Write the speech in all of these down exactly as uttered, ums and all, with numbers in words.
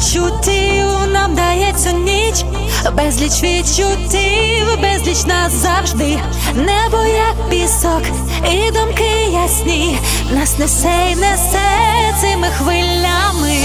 почуттів нам дається ніч, безліч відчуттів, безліч нас завжди. Небо як пісок, і думки ясні, нас несе й несе цими хвилями.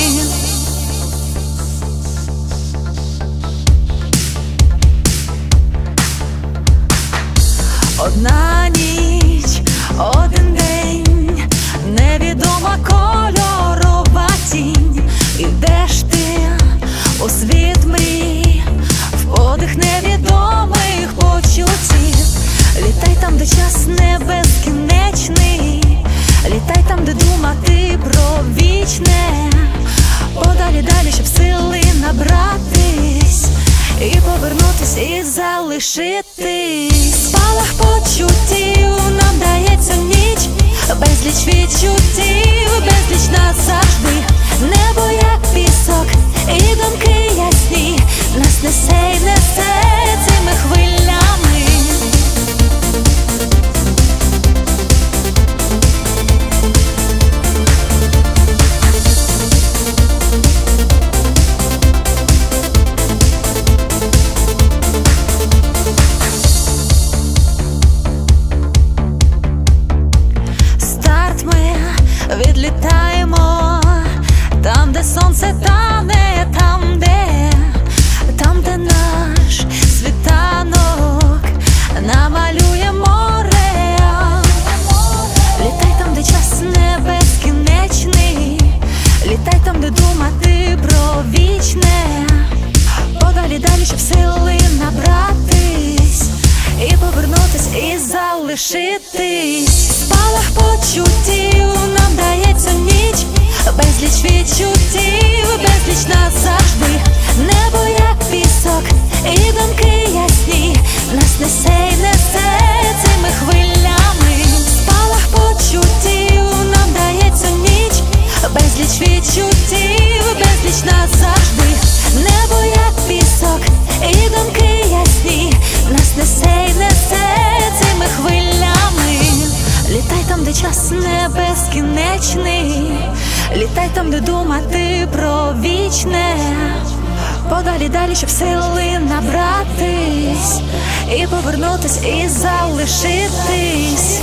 Одна ніч, один день, невідома кольорова тінь. Ідеш ти у світ мрій, в подих невідомих почуттів. Літай там, де час не безкінечний, літай там, де думати про вічне. Подалі далі, щоб сили набратись і повернутись, і залишитись. Спалах почуттів нам дається ніч, безліч відчуттів, безліч нас завжди. Небо як пісок, і думки ясні, нас несе й несе цими хвилями. Відлітаємо там, де сонце тане, там, де, там, де наш світанок намалює море. Літай там, де час не безкінечний, літай там, де думати про вічне. Подалі далі, щоб сили набратись і повернутись, і залишитись. Спалах почуттів нам дається ніч, безліч відчуттів, безліч нас завжди. Небо як пісок, і думки ясні, нас несе й несе цими хвилями. Спалах почуттів нам дається ніч, безліч відчуттів, безліч нас завжди. Небо як пісок, і думки ясні, нас несе й несе цими хвилями. Літай там, де час не безкінечний, літай там, де думати про вічне. Подалі далі, щоб сили набратись і повернутись, і залишитись.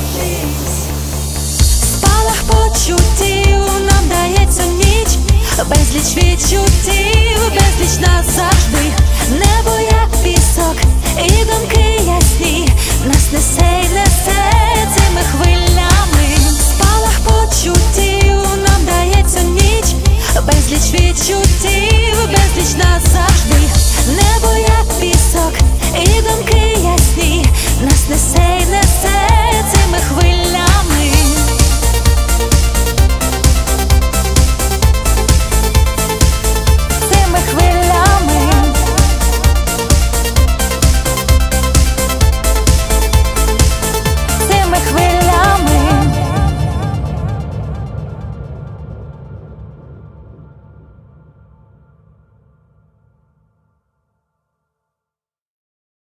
Спалах почуттів нам дається ніч, безліч відчуттів, безліч нас завжди. Небо як пісок, і думки ясні, нас несе й несе цими хвилями. Спалах почуттів нам дається ніч, безліч відчуттів, безліч нас завжди. Небо як пісок, і думки ясні, нас несе й несе